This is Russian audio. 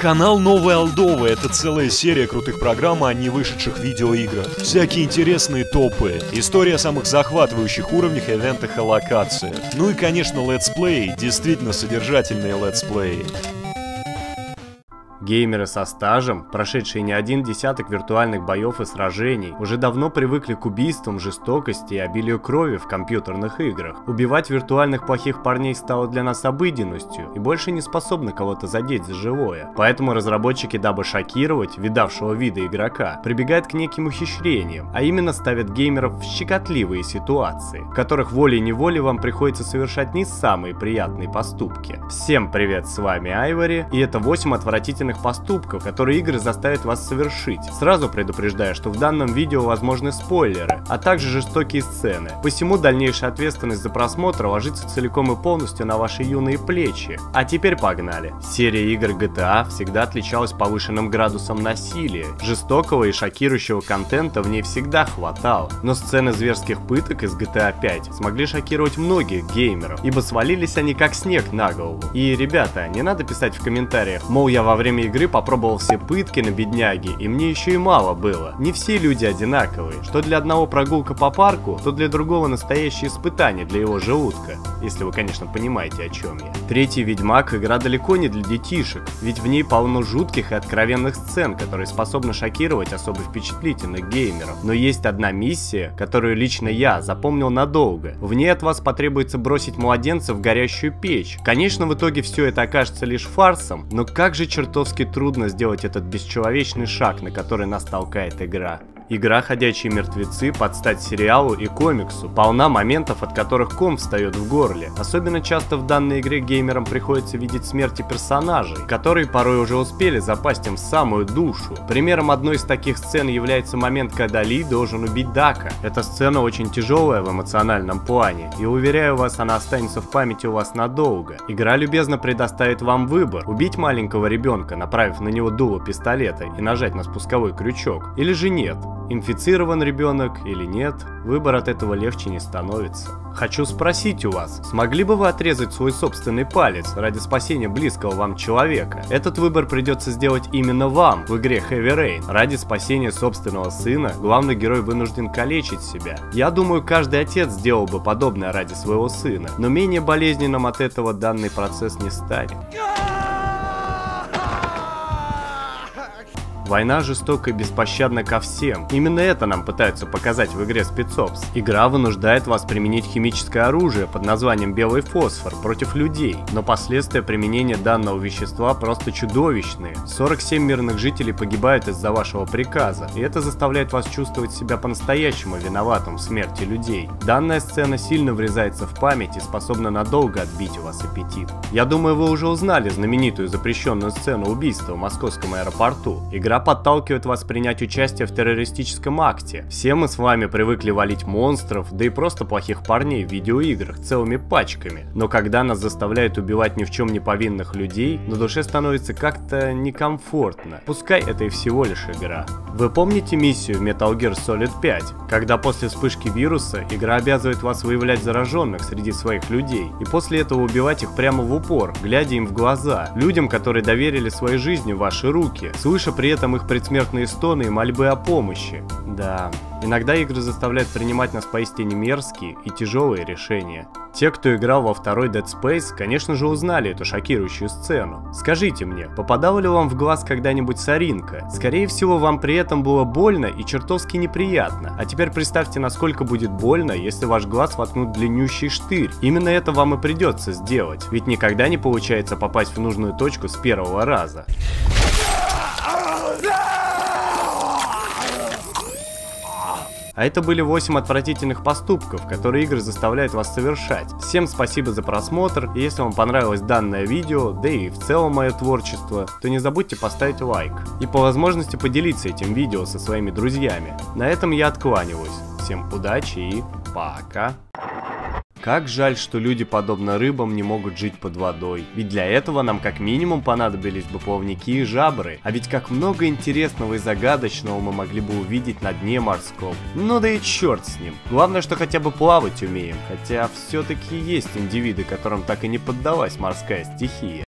Канал Новые Олдовы — это целая серия крутых программ о невышедших видеоиграх. Всякие интересные топы, история о самых захватывающих уровнях, ивентах и локациях. Ну и, конечно, летсплей, действительно содержательные летсплеи. Геймеры со стажем, прошедшие не один десяток виртуальных боев и сражений, уже давно привыкли к убийствам, жестокости и обилию крови в компьютерных играх. Убивать виртуальных плохих парней стало для нас обыденностью и больше не способны кого-то задеть за живое. Поэтому разработчики, дабы шокировать видавшего вида игрока, прибегают к неким ухищрениям, а именно ставят геймеров в щекотливые ситуации, в которых волей-неволей вам приходится совершать не самые приятные поступки. Всем привет, с вами Айвори, и это 8 отвратительных поступков, которые игры заставят вас совершить. Сразу предупреждаю, что в данном видео возможны спойлеры, а также жестокие сцены. Посему дальнейшая ответственность за просмотр ложится целиком и полностью на ваши юные плечи. А теперь погнали. Серия игр GTA всегда отличалась повышенным градусом насилия. Жестокого и шокирующего контента в ней всегда хватало. Но сцены зверских пыток из GTA 5 смогли шокировать многих геймеров, ибо свалились они как снег на голову. И, ребята, не надо писать в комментариях, мол, я во время игры попробовал все пытки на бедняге, и мне еще и мало было. Не все люди одинаковые. Что для одного прогулка по парку, то для другого настоящее испытание для его желудка. Если вы, конечно, понимаете, о чем я. Третий Ведьмак — игра далеко не для детишек, ведь в ней полно жутких и откровенных сцен, которые способны шокировать особо впечатлительных геймеров. Но есть одна миссия, которую лично я запомнил надолго. В ней от вас потребуется бросить младенца в горящую печь. Конечно, в итоге все это окажется лишь фарсом, но как же чертовски трудно сделать этот бесчеловечный шаг, на который нас толкает игра. Игра «Ходячие мертвецы» под стать сериалу и комиксу полна моментов, от которых ком встает в горле. Особенно часто в данной игре геймерам приходится видеть смерти персонажей, которые порой уже успели запасть им в самую душу. Примером одной из таких сцен является момент, когда Ли должен убить Дака. Эта сцена очень тяжелая в эмоциональном плане, и уверяю вас, она останется в памяти у вас надолго. Игра любезно предоставит вам выбор: убить маленького ребенка, направив на него дуло пистолета и нажать на спусковой крючок, или же нет. Инфицирован ребенок или нет, выбор от этого легче не становится. Хочу спросить у вас, смогли бы вы отрезать свой собственный палец ради спасения близкого вам человека? Этот выбор придется сделать именно вам в игре Heavy Rain. Ради спасения собственного сына главный герой вынужден калечить себя. Я думаю, каждый отец сделал бы подобное ради своего сына, но менее болезненным от этого данный процесс не станет. Война жестока и беспощадна ко всем. Именно это нам пытаются показать в игре Spec-Ops. Игра вынуждает вас применить химическое оружие под названием белый фосфор против людей, но последствия применения данного вещества просто чудовищные. 47 мирных жителей погибают из-за вашего приказа, и это заставляет вас чувствовать себя по-настоящему виноватым в смерти людей. Данная сцена сильно врезается в память и способна надолго отбить у вас аппетит. Я думаю, вы уже узнали знаменитую запрещенную сцену убийства в московском аэропорту. Игра подталкивает вас принять участие в террористическом акте. Все мы с вами привыкли валить монстров, да и просто плохих парней в видеоиграх целыми пачками. Но когда нас заставляют убивать ни в чем не повинных людей, на душе становится как-то некомфортно. Пускай это и всего лишь игра. Вы помните миссию в Metal Gear Solid 5, когда после вспышки вируса игра обязывает вас выявлять зараженных среди своих людей и после этого убивать их прямо в упор, глядя им в глаза, людям, которые доверили своей жизни в ваши руки, слыша при этом их предсмертные стоны и мольбы о помощи. Да, иногда игры заставляют принимать нас поистине мерзкие и тяжелые решения. Те, кто играл во второй Dead Space, конечно же узнали эту шокирующую сцену. Скажите мне, попадала ли вам в глаз когда-нибудь соринка? Скорее всего, вам при этом было больно и чертовски неприятно. А теперь представьте, насколько будет больно, если ваш глаз воткнут длиннющий штырь. Именно это вам и придется сделать, ведь никогда не получается попасть в нужную точку с первого раза. А это были 8 отвратительных поступков, которые игры заставляют вас совершать. Всем спасибо за просмотр, и если вам понравилось данное видео, да и в целом мое творчество, то не забудьте поставить лайк. И по возможности поделиться этим видео со своими друзьями. На этом я откланиваюсь. Всем удачи и пока! Как жаль, что люди, подобно рыбам, не могут жить под водой. Ведь для этого нам как минимум понадобились бы плавники и жабры. А ведь как много интересного и загадочного мы могли бы увидеть на дне морском. Ну да и черт с ним. Главное, что хотя бы плавать умеем. Хотя все-таки есть индивиды, которым так и не поддалась морская стихия.